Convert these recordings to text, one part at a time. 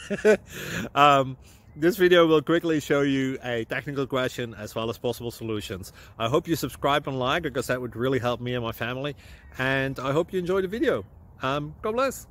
um, this video will quickly show you a technical question as well as possible solutions. I hope you subscribe and like, because that would really help me and my family. And I hope you enjoy the video. God bless.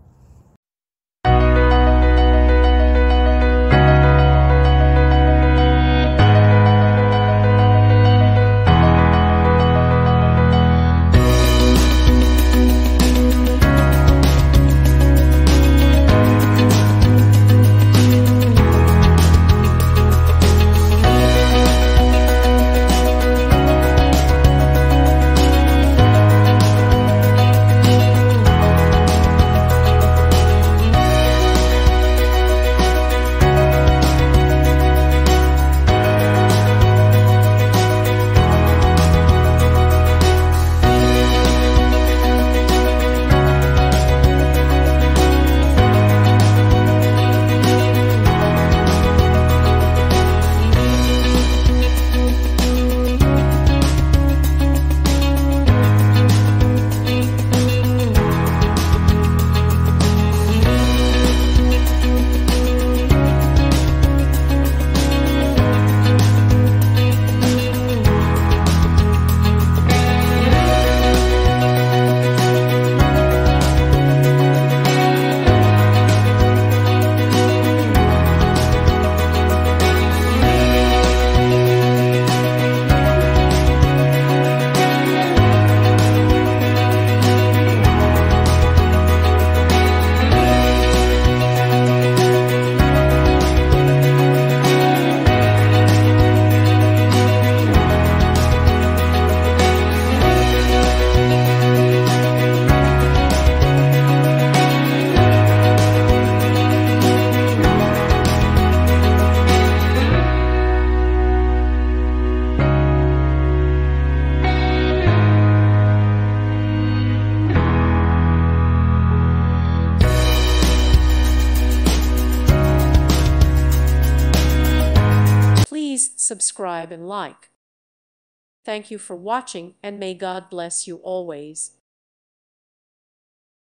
Please subscribe and like. Thank you for watching, and may God bless you always.